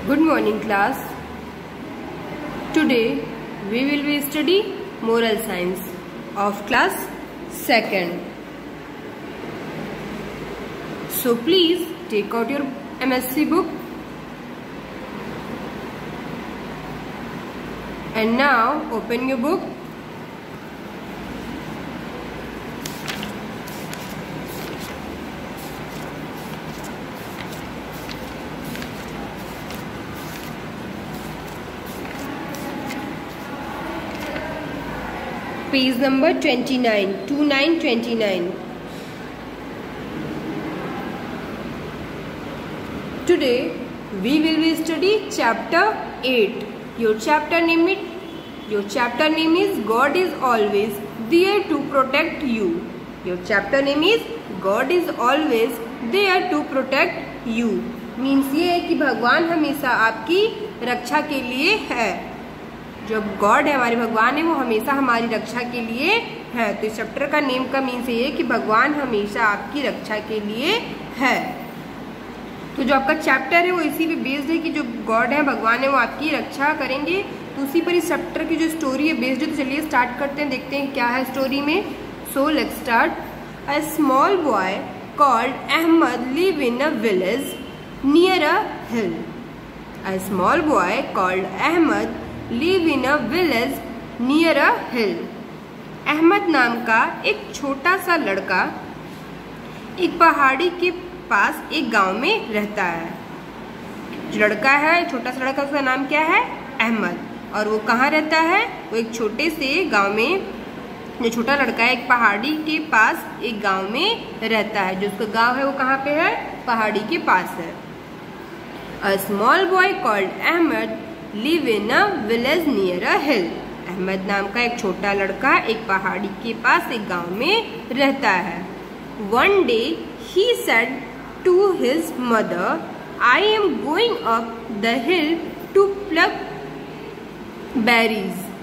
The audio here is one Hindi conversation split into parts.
Good morning class. Today we will be study moral science of class 2nd. So please take out your MSc book and now open your book. Page number 29. Today we will be study chapter 8. Your chapter name is God is always there to protect you. Your chapter name is God is always there to protect you. Means ये है कि भगवान हमेशा आपकी रक्षा के लिए है. जो गॉड है, हमारे भगवान है, वो हमेशा हमारी रक्षा के लिए है. तो इस चैप्टर का नेम का मीन्स ये है कि भगवान हमेशा आपकी रक्षा के लिए है. तो जो आपका चैप्टर है वो इसी पे बेस्ड है कि जो गॉड है, भगवान है, वो आपकी रक्षा करेंगे. तो उसी पर इस चैप्टर की जो स्टोरी है बेस्ड है. तो चलिए स्टार्ट करते हैं, देखते हैं क्या है स्टोरी में. So let's start. A small boy called Ahmed live in a village near a hill. A small boy called Ahmed live in a village near a hill. Ahmed नाम का एक छोटा सा लड़का एक पहाड़ी के पास एक गांव में रहता है. जो लड़का है, छोटा सा लड़का, उसका नाम क्या है? अहमद. और वो कहाँ रहता है? वो एक छोटे से गांव में. जो छोटा लड़का है एक पहाड़ी के पास एक गांव में रहता है. जो उसका गांव है वो कहाँ पे है? पहाड़ी के पास है. A small boy called Ahmed live in a village near a hill. Ahmed नाम का एक छोटा लड़का एक पहाड़ी के पास एक गांव में रहता है. One day he said to his mother, I am going up the hill to pluck berries.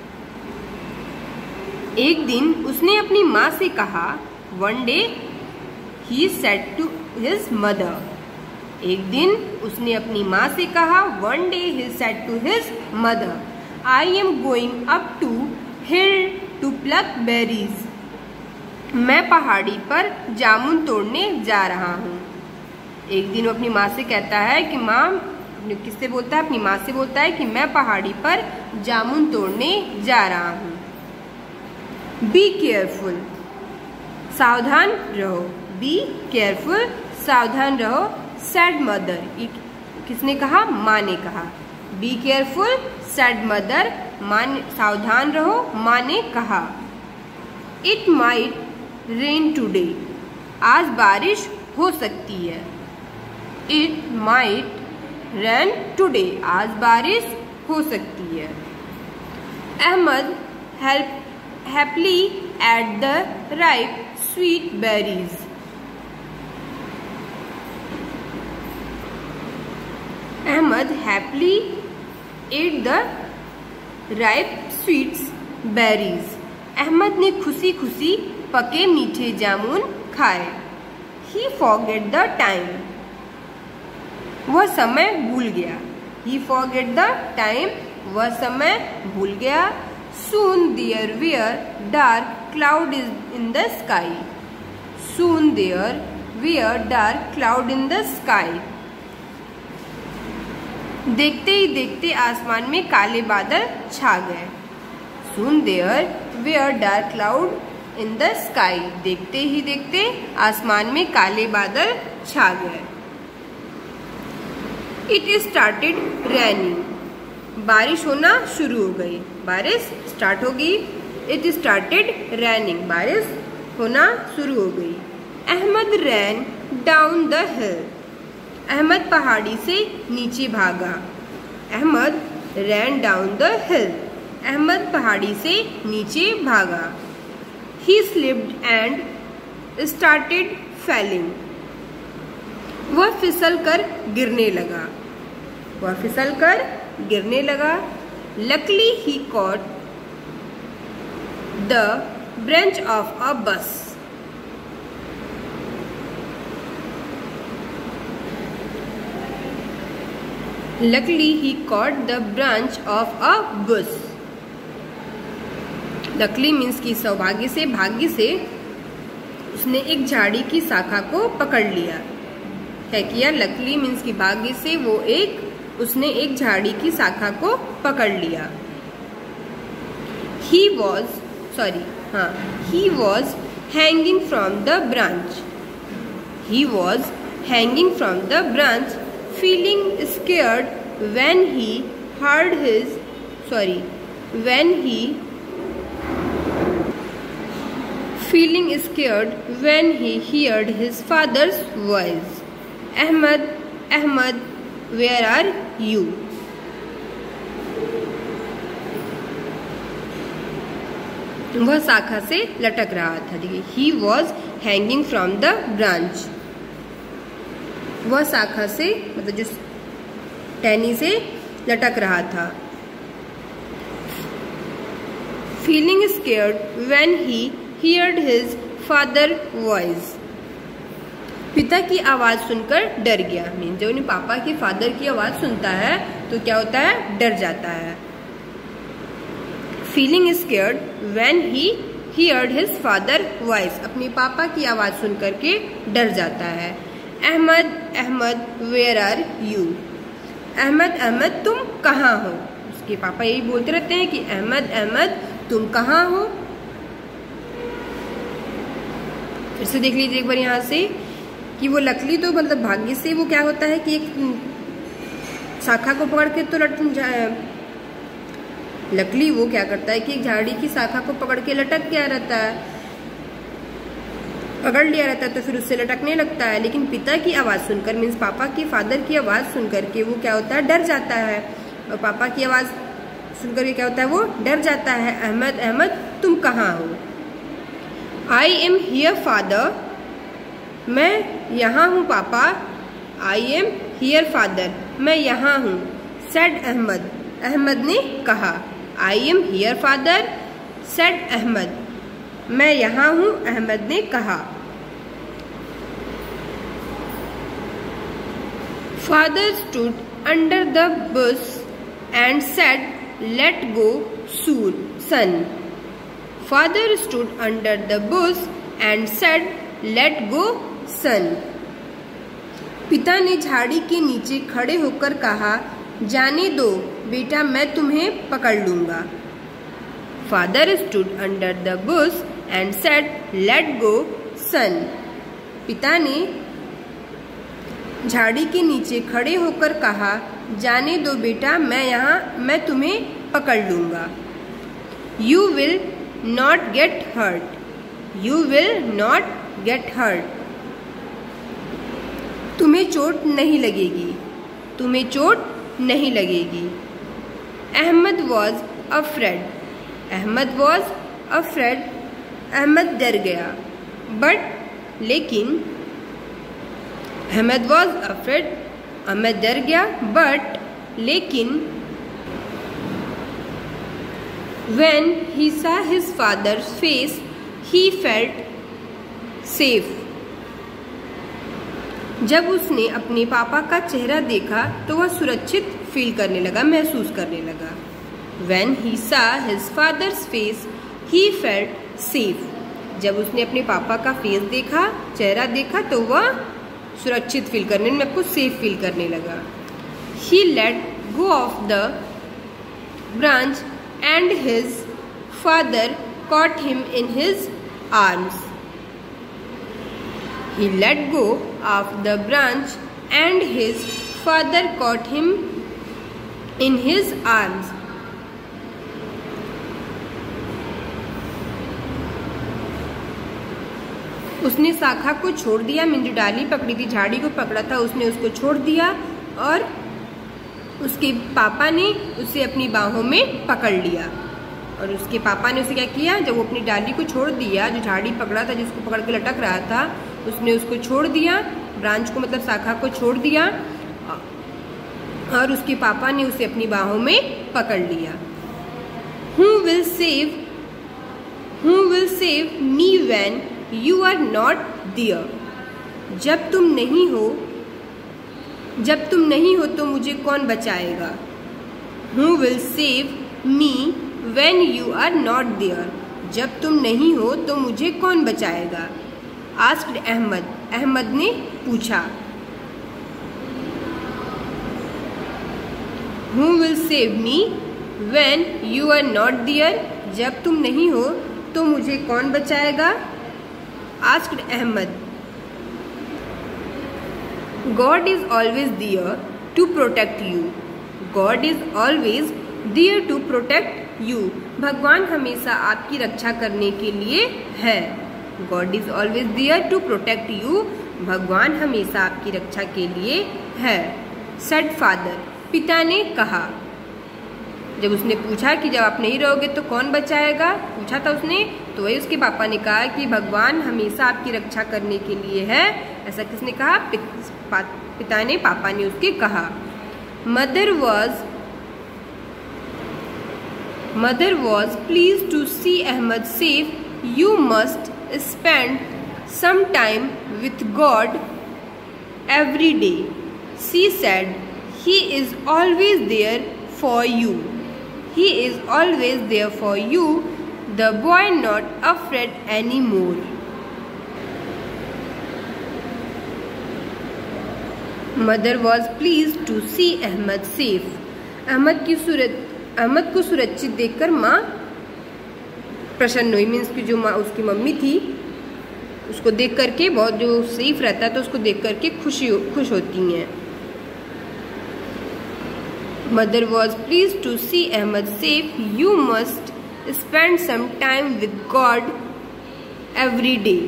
एक दिन उसने अपनी माँ से कहा. One day he said to his mother. एक दिन उसने अपनी माँ से कहा. One day he said to his mother, I am going up to hill to pluck berries. मैं पहाड़ी पर जामुन तोड़ने जा रहा हूँ. एक दिन वो अपनी माँ से कहता है कि माँ, किससे बोलता है? अपनी माँ से बोलता है कि मैं पहाड़ी पर जामुन तोड़ने जा रहा हूँ. बी केयरफुल, सावधान रहो. बी केयरफुल, सावधान रहो. सैड मदर, किसने कहा? माँ ने कहा. बी केयरफुल सैड मदर, माँ, सावधान रहो, माँ ने कहा. इट माइट रेन टुडे, आज बारिश हो सकती है. इट माइट रेन टुडे, आज बारिश हो सकती है. Ahmed happily ate the ripe sweet berries. Ahmed happily ate the ripe sweets berries. Ahmed ने खुशी खुशी पके मीठे जामुन खाए. ही फॉरगेट द टाइम, वह समय भूल गया. ही फॉरगेट द टाइम, वह समय भूल गया. Soon there were dark cloud in the sky. Soon there were dark cloud in the sky. देखते ही देखते आसमान में काले बादल छा गए. Soon there were dark cloud in the sky. देखते ही देखते आसमान में काले बादल छा गए. It started raining. बारिश होना शुरू हो गई. बारिश स्टार्ट हो गई. It started raining. बारिश होना शुरू हो गई. Ahmad ran down the hill. Ahmad पहाड़ी से नीचे भागा. Ahmad ran down the hill. Ahmad पहाड़ी से नीचे भागा. He slipped and started falling. वह फिसल कर गिरने लगा. वह फिसल कर गिरने लगा. Luckily he caught the branch of a bus. Luckily he caught the branch of a bush. Luckily means कि सौभाग्य से, भाग्य से उसने एक झाड़ी की शाखा को पकड़ लिया। क्या किया? Luckily means कि भाग्य से उसने एक झाड़ी की शाखा को पकड़ लिया। He was hanging from the branch. He was hanging from the branch, feeling scared when he heard his father's voice. Ahmad, where are you? वह शाखा से लटक रहा था। देखिए, he was hanging from the branch. वह शाखा से मतलब जो टहनी से लटक रहा था। Feeling scared when he heard his father's voice. पिता की आवाज सुनकर डर गया। मीन जब उन्हें पापा की फादर की आवाज सुनता है तो क्या होता है? डर जाता है। Feeling scared when he heard his father's voice. अपने पापा की आवाज सुनकर के डर जाता है। Ahmad, where are you? Ahmad, तुम कहाँ हो? उसके पापा यही बोलते रहते हैं कि अहमद, तुम कहाँ हो? फिर से देख लीजिए एक बार यहाँ से कि वो लकली तो मतलब भाग्य से वो क्या होता है कि एक शाखा को पकड़ के तो लकली वो क्या करता है कि एक झाड़ी की शाखा को पकड़ के लटक गया रहता है, पकड़ लिया रहता है, तो फिर उससे लटकने लगता है। लेकिन पिता की आवाज सुनकर मीन्स पापा की फादर की आवाज सुनकर के वो क्या होता है? डर जाता है। और पापा की आवाज सुनकर के क्या होता है? वो डर जाता है। अहमद, तुम कहाँ हो? आई एम हियर फादर, मैं यहाँ हूँ पापा। आई एम हियर फादर, मैं यहाँ हूँ। सेड अहमद ने कहा। I am here father, said Ahmed, मैं यहाँ हूँ, अहमद ने कहा। Father stood under the bush and said, let go son. Father stood under the bush and said, let go son. पिता ने झाड़ी के नीचे खड़े होकर कहा, जाने दो बेटा, मैं तुम्हें पकड़ लूंगा। Father stood under the bush and said, let go son. पिता ने झाड़ी के नीचे खड़े होकर कहा, जाने दो बेटा, मैं तुम्हें पकड़ लूंगा। You will not get hurt. You will not get hurt. तुम्हें चोट नहीं लगेगी। तुम्हें चोट नहीं लगेगी। Ahmed was afraid. Ahmed was afraid, Ahmed डर गया। बट लेकिन अहमद वॉज अफ्रेड, अहमद डर गया। बट लेकिन when he saw his father's face, he felt safe. जब उसने अपने पापा का चेहरा देखा तो वह सुरक्षित फील करने लगा, महसूस करने लगा। When he saw his father's face, he felt safe. जब उसने अपने पापा का फेस देखा, चेहरा देखा, तो वह सुरक्षित फील करने में आपको सेफ फील करने लगा। He let go of the branch and his father caught him in his arms. He let go of the branch and his father caught him in his arms. उसने शाखा को छोड़ दिया, जो डाली पकड़ी थी, झाड़ी को पकड़ा था, उसने उसको छोड़ दिया और उसके पापा ने उसे अपनी बाहों में पकड़ लिया। और उसके पापा ने उसे क्या किया, जब वो अपनी डाली को छोड़ दिया, जो झाड़ी पकड़ा था, जिसको पकड़ के लटक रहा था, उसने उसको छोड़ दिया, ब्रांच को मतलब शाखा को छोड़ दिया और उसके पापा ने उसे अपनी बाहों में पकड़ लिया। Who will save me when you are not there? जब तुम नहीं हो जब तुम नहीं हो तो मुझे कौन बचाएगा? Who will save me when you are not there? जब तुम नहीं हो तो मुझे कौन बचाएगा? Asked अहमद, अहमद ने पूछा। Who will save me when you are not there? जब तुम नहीं हो तो मुझे कौन बचाएगा? Asked Ahmad, God is always there to protect you. God is always there to protect you. भगवान हमेशा आपकी रक्षा करने के लिए है। God is always there to protect you. भगवान हमेशा आपकी रक्षा के लिए है। Said father, पिता ने कहा। जब उसने पूछा कि जब आप नहीं रहोगे तो कौन बचाएगा, पूछा था उसने, तो वही उसके पापा ने कहा कि भगवान हमेशा आपकी रक्षा करने के लिए है। ऐसा किसने कहा? पिता ने, पापा ने उसके कहा। Mother was pleased to see Ahmed safe. You must spend some time with God every day. She said, He is always there for you. He is always there for you. The boy not afraid anymore. Mother was pleased to see Ahmed safe. Ahmad को सुरक्षित देखकर माँ प्रसन्न हुई। मीन्स की जो माँ उसकी मम्मी थी उसको देख करके बहुत जो सेफ रहता है तो उसको देख करके खुश होती हैं। Mother was pleased to see Ahmed safe. You must spend some time with God every day.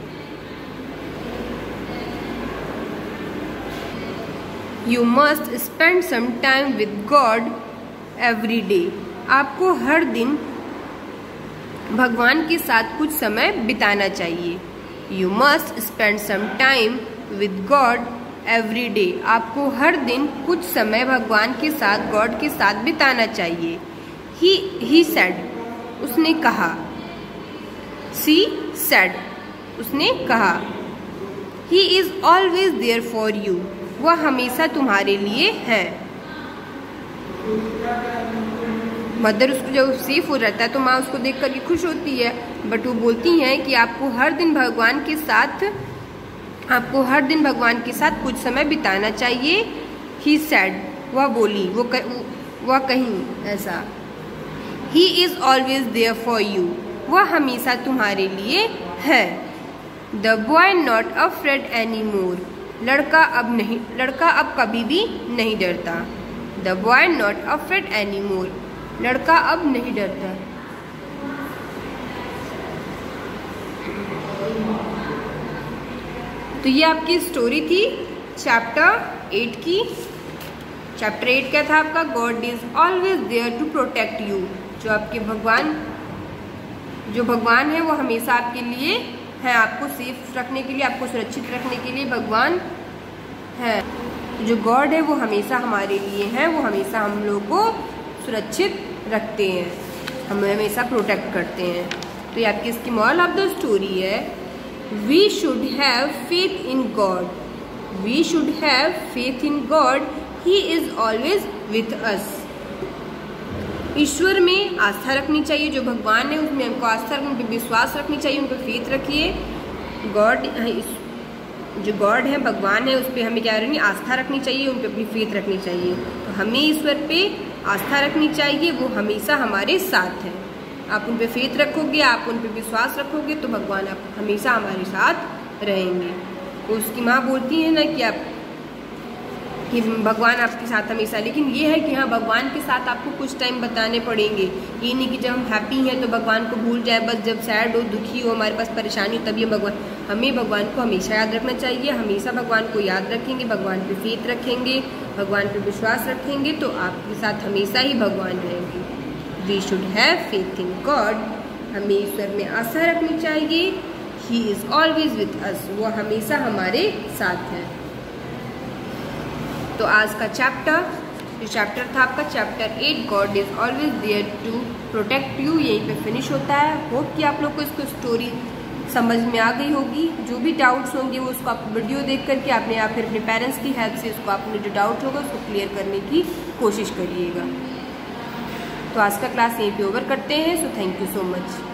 You must spend some time with God every day. आपको हर दिन भगवान के साथ कुछ समय बिताना चाहिए। You must spend some time with God every day. आपको हर दिन कुछ समय भगवान के साथ, गॉड के साथ बिताना चाहिए। He said, उसने कहा। She said, उसने कहा। He is always there for you. वह हमेशा तुम्हारे लिए है। मदर उसको जब सेफ हो जाता है तो माँ उसको देख करके खुश होती है, बट वो बोलती हैं कि आपको हर दिन भगवान के साथ कुछ समय बिताना चाहिए। He said, वह बोली, वह कहीं ऐसा। He is always there for you. वह हमेशा तुम्हारे लिए है। The boy not afraid anymore. लड़का अब कभी भी नहीं डरता। The boy not afraid anymore. लड़का अब नहीं डरता। तो ये आपकी स्टोरी थी चैप्टर 8 की। चैप्टर 8 क्या था आपका? God is always there to protect you. जो भगवान है वो हमेशा आपके लिए है, आपको सेफ रखने के लिए, आपको सुरक्षित रखने के लिए भगवान है। जो गॉड है वो हमेशा हमारे लिए है, वो हमेशा हम लोग को सुरक्षित रखते हैं, हमें हमेशा प्रोटेक्ट करते हैं। तो ये आपकी इसकी मॉरल ऑफ द स्टोरी है, we should have faith in god. We should have faith in god, he is always with us. ईश्वर में आस्था रखनी चाहिए, जो भगवान है उसमें हमको आस्था रखनी, उन पर विश्वास रखनी चाहिए, उन पर फेथ रखिए। जो गॉड है, भगवान है, उस पर हमें क्या रखनी, आस्था रखनी चाहिए, उन पर अपनी फेथ रखनी चाहिए। तो हमें ईश्वर पे आस्था रखनी चाहिए, वो हमेशा हमारे साथ है। आप उन पर फेथ रखोगे, आप उन पर विश्वास रखोगे तो भगवान आप हमेशा हमारे साथ रहेंगे। तो उसकी माँ बोलती है ना कि भगवान आपके साथ हमेशा, लेकिन ये है कि हाँ भगवान के साथ आपको कुछ टाइम बताने पड़ेंगे। ये नहीं कि जब हम हैप्पी हैं तो भगवान को भूल जाए, बस जब सैड हो, दुखी हो, हमारे पास परेशानी हो तभी हमें भगवान को हमेशा याद रखना चाहिए। हमेशा भगवान को याद रखेंगे, भगवान पे फेथ रखेंगे, भगवान पे विश्वास रखेंगे तो आपके साथ हमेशा ही भगवान रहेंगे। We should have faith in god, हमें ईश्वर में आस्था रखनी चाहिए। He is always with us, वो हमेशा हमारे साथ है। तो आज का जो चैप्टर था आपका chapter 8, god is always there to protect you, यहीं पे फिनिश होता है। होप कि आप लोग को इसको स्टोरी समझ में आ गई होगी। जो भी डाउट्स होंगे वो उसको आप वीडियो देख करके आपने या फिर अपने पेरेंट्स की हेल्प से उसको अपने जो डाउट होगा उसको क्लियर करने की कोशिश करिएगा। तो आज का क्लास यहीं पे ओवर करते हैं। So thank you so much.